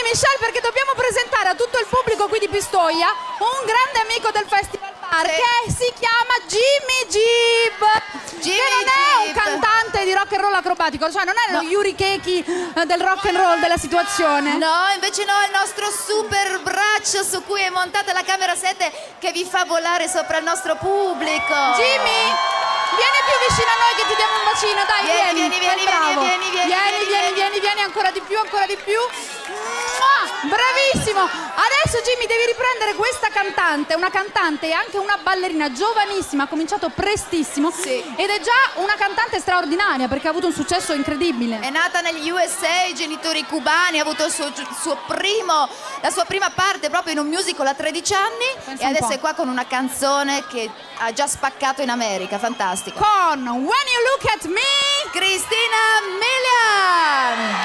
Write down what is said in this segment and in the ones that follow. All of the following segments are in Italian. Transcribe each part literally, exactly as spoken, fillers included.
Michelle, perché dobbiamo presentare a tutto il pubblico qui di Pistoia un grande amico del Festival Bar, sì, che si chiama Jimmy Gibb, Jimmy che non è Gibb. un cantante di rock and roll acrobatico, cioè non è lo No. Yuri Keki del rock and roll della situazione. No, invece no, è il nostro super braccio su cui è montata la camera sette che vi fa volare sopra il nostro pubblico. Jimmy, vieni più vicino a noi che ti diamo un bacino, dai, Vieni, vieni, vieni, vieni, fai bravo. vieni, vieni, vieni, vieni, vieni, vieni, vieni. vieni, vieni, ancora di più, ancora di più. Mua! Bravissimo. Adesso Jimmy devi riprendere questa cantante, una cantante e anche una ballerina giovanissima, ha cominciato prestissimo, sì, ed è già una cantante straordinaria perché ha avuto un successo incredibile. È nata negli U S A, genitori cubani, ha avuto il suo, suo primo, la sua prima parte proprio in un musical a tredici anni. Pensa e un adesso po'. è qua con una canzone che ha già spaccato in America, fantastico. Con When You Look At Me, Christina Milian!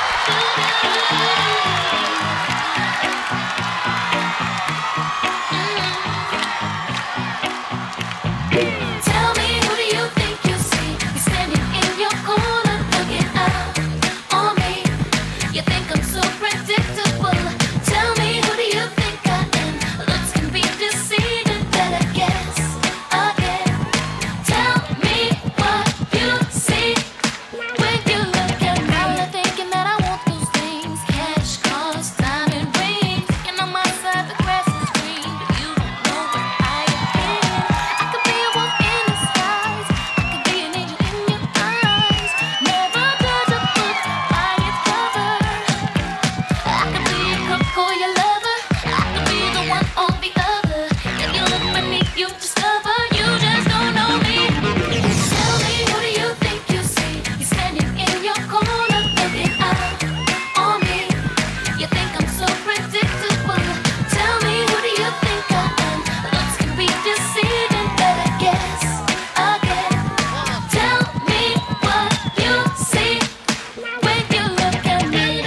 Tell me, who do you think you see? You're standing in your corner, looking out on me. You think I'm so predictable. Tell me, who do you think I am? Looks can be deceiving, better guess again. Tell me what you see when you look at me. Now you're thinking that I want those things, cash, cars, diamond rings. Thinking on my side the grass is green, but you don't know where I have been. I could be a wolf in disguise, I could be an angel in your eyes. Never judge a book by its cover. I could be a crook or your lover, I could be the one or the other. If you look beneath, you discover you just don't know me. Tell me, who do you think you see? You're standing in your corner, looking out on me. You think I'm so predictable. Tell me, who do you think I am? Looks can be deceiving, better guess again. Tell me what you see when you look at me.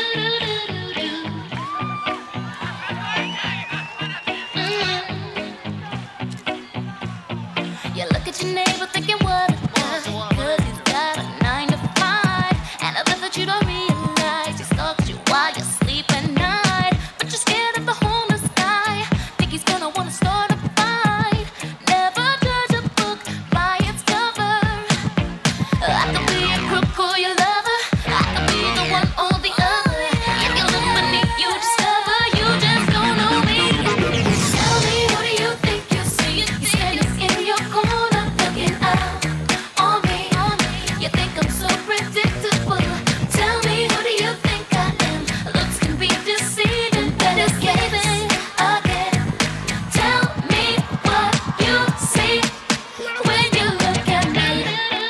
You look at your neighbor thinking what a guy, cause he's got a nine to five. And I bet that you don't realize he stalks you while you sleep at night. But you're scared of the whole new sky, think he's gonna wanna start a fight. Never judge a book by its cover. I could be a crook or your lover, I could be the one or the other. If you look beneath, you discover you just don't know me. Tell me, who do you think you see? You're standing in your corner, looking out on me. You think I'm so predictable. Tell me, who do you think I am? Looks can be deceiving, better guess again. Tell me what you see when you look at me.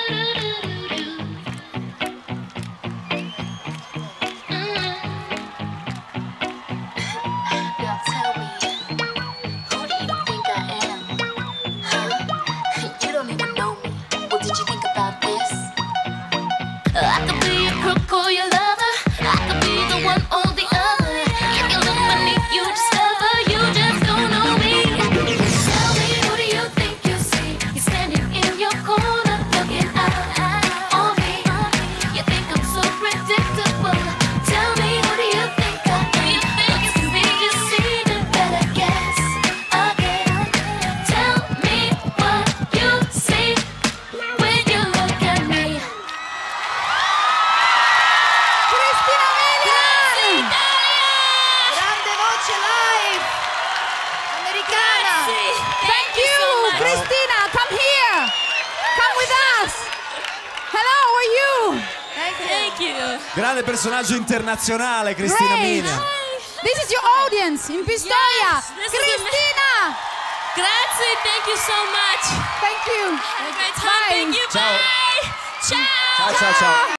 Now tell me, who do you think I am? Huh? You don't even know me. What did you think about this? I could be a crook or your lover, I could be the one or the other. If you look beneath, you discover you just don't know me. Tell me, who do you think you see? You're standing in your corner, looking out on me. You think I'm so predictable. Tell me, who do you think I am? Looks can be deceiving, better guess again. Tell me what you see when you look at me. Christina Milian. Grande voce live! Americana! Thank you, Christina. Come here. Come with us. Hello, how are you? Thank you. Grande personaggio internazionale, Christina Great. Milian. This is your audience in Pistoia. Yes, this is Christina. Grazie, thank you so much. Thank you. Have a great time. Bye. Thank you. Ciao. Bye. Ciao. Ciao ciao ciao.